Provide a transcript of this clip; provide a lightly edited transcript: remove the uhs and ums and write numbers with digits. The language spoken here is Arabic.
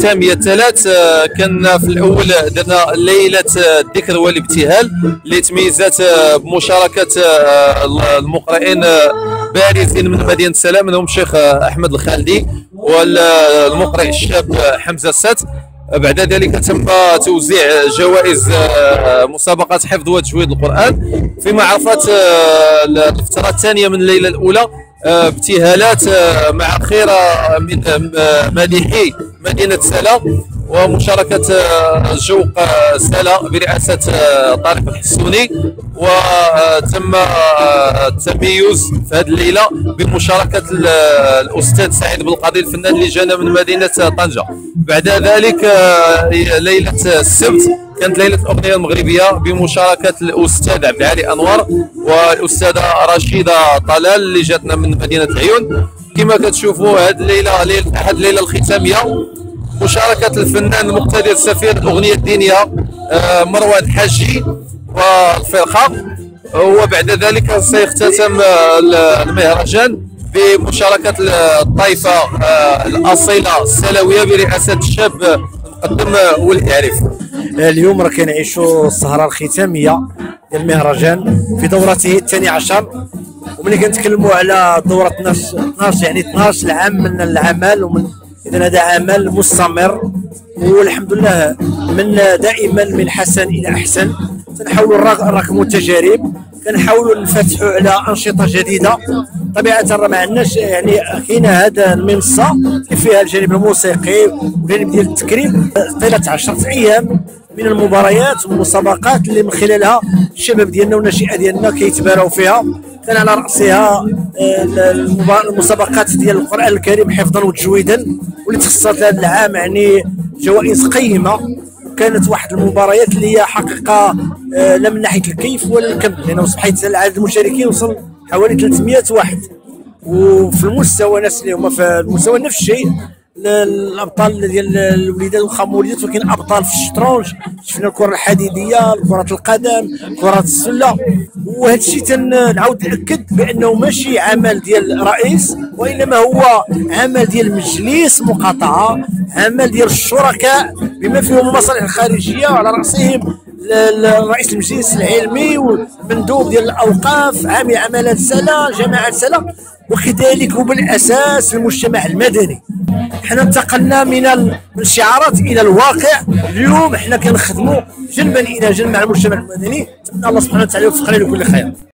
الختاميه الثلاث. كان في الاول درنا ليله الذكر والابتهال اللي تميزات بمشاركه المقرئين بارزين من مدينه سلام، منهم الشيخ احمد الخالدي والمقرئ الشاب حمزه السات. بعد ذلك تم توزيع جوائز مسابقات حفظ وتجويد القرآن، فيما عرفت الفترة الثانية من الليلة الأولى ابتهالات مع خيرة من مادحي مدينة سلا ومشاركة جوق سلا برئاسة طارق الحسوني، وتم التميز في هذه الليلة بمشاركة الأستاذ سعيد بن القاضي الفنان اللي جانا من مدينة طنجة. بعد ذلك ليلة السبت كانت ليلة الأغنية المغربية بمشاركة الأستاذ عبد العالي أنور والأستاذة رشيدة طلال اللي جاتنا من مدينة عيون. كما كتشوفوا هذه الليلة ليلة الأحد الليلة الختامية مشاركة الفنان المقتدر السفير الأغنية الدينية مروان حاجي والفرقة. وبعد ذلك سيختتم المهرجان بمشاركة الطائفة الأصيلة السلوية برئاسة الشاب المقدم وليد عريف. اليوم راه كنعيشوا السهرة الختامية ديال المهرجان في دورته الثانية عشر، وملي كنتكلموا على دورة 12 يعني 12 عام من العمل، ومن إذا هذا عمل مستمر والحمد لله من دائما من حسن إلى أحسن. تنحاولوا نراكموا التجارب، كنحاولوا نفتحوا على أنشطة جديدة. طبيعة راه ما عندناش يعني كاينه هذا المنصة فيها الجانب الموسيقي والجانب ديال التكريم طيلة 10 أيام من المباريات والمسابقات اللي من خلالها الشباب ديالنا والناشئه ديالنا كيتباراو فيها. كان على راسها المسابقات ديال القران الكريم حفظا وتجويدا، واللي تخصصت هذا العام يعني جوائز قيمه. كانت واحد المباريات اللي هي حقيقه لا من ناحيه الكيف ولا الكم، لانه حيث عدد المشاركين وصل حوالي 300 واحد، وفي المستوى نفس اللي هما في المستوى نفس الشيء الابطال ديال الوليدات واخا وليدات، ولكن ابطال في الشطرنج. شفنا الكره الحديديه، كره القدم، كره السله. وهذا الشيء تنعاود ناكد بانه ماشي عمل ديال رئيس، وانما هو عمل ديال مجلس مقاطعه، عمل ديال الشركاء بما فيهم المصالح الخارجيه، وعلى راسهم رئيس المجلس العلمي والمندوب ديال الاوقاف، عامل عملات سلا، جماعه سلا، وكذلك وبالاساس المجتمع المدني. حنا انتقلنا من الشعارات الى الواقع. اليوم حنا كنخدموا جنبا الى جنب مع المجتمع المدني. الله سبحانه وتعالى يوفقنا لكل خير.